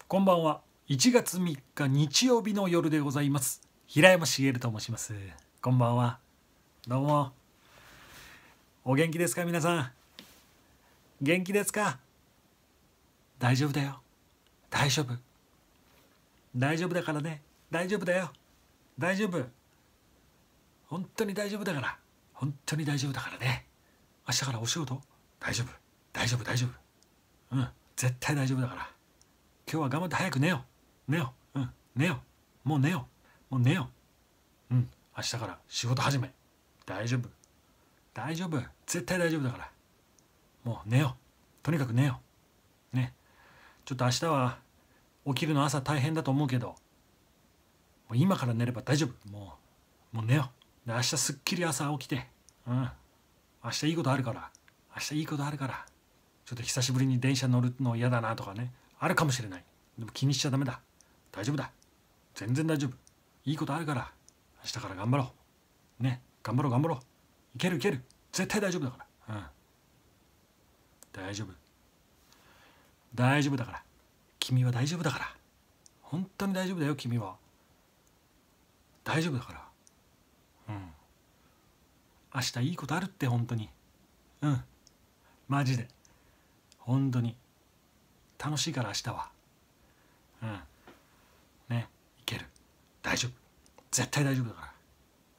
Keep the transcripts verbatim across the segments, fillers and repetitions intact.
こんばんは。いちがつみっか日曜日の夜でございます。平山茂と申します。こんばんは。どうも。お元気ですか皆さん。元気ですか。大丈夫だよ。大丈夫。大丈夫だからね。大丈夫だよ。大丈夫。本当に大丈夫だから。本当に大丈夫だからね。明日からお仕事大丈夫。大丈夫大丈夫。うん。絶対大丈夫だから。今日は頑張って早く寝よう。寝よう。うん。寝よう。もう寝よう。もう寝よう。うん。明日から仕事始め。大丈夫。大丈夫。絶対大丈夫だから。もう寝よう。とにかく寝よう。ね。ちょっと明日は起きるの朝大変だと思うけど、もう今から寝れば大丈夫。もう、もう寝よう。で、明日すっきり朝起きて、うん。明日いいことあるから。明日いいことあるから。ちょっと久しぶりに電車乗るの嫌だなとかね。あるかもしれない。でも気にしちゃダメだ。大丈夫だ。全然大丈夫。いいことあるから明日から頑張ろう。ね。頑張ろう頑張ろう。いけるいける。絶対大丈夫だから。うん。大丈夫。大丈夫だから。君は大丈夫だから。本当に大丈夫だよ君は。大丈夫だから。うん。明日いいことあるって本当に。うん。マジで。本当に。楽しいから明日は。うん。ね。いける。大丈夫。絶対大丈夫だから。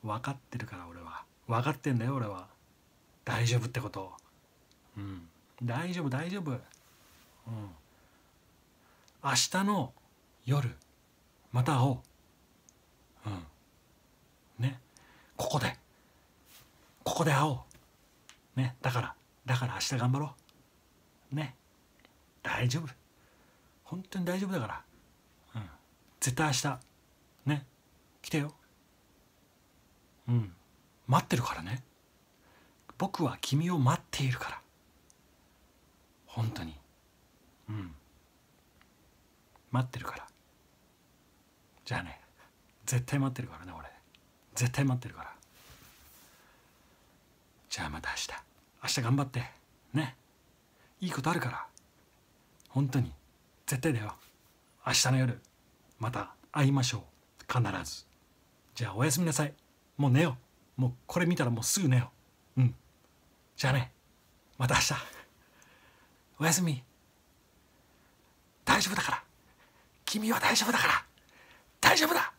分かってるから俺は。分かってんだよ俺は。大丈夫ってことを。うん。大丈夫大丈夫。うん。明日の夜また会おう。うん。ね。ここで。ここで会おう。ね。だから、だから明日頑張ろう。ね。大丈夫。本当に大丈夫だから。うん。絶対明日。ね。来てよ。うん。待ってるからね。僕は君を待っているから。本当に。うん。待ってるから。じゃあね。絶対待ってるからね俺。絶対待ってるから。じゃあまた明日。明日頑張って。ね。いいことあるから。本当に。絶対だよ。明日の夜また会いましょう。必ず。じゃあおやすみなさい。もう寝よう。もうこれ見たらもうすぐ寝よう。うん。じゃあね。また明日。おやすみ。大丈夫だから。君は大丈夫だから。大丈夫だ。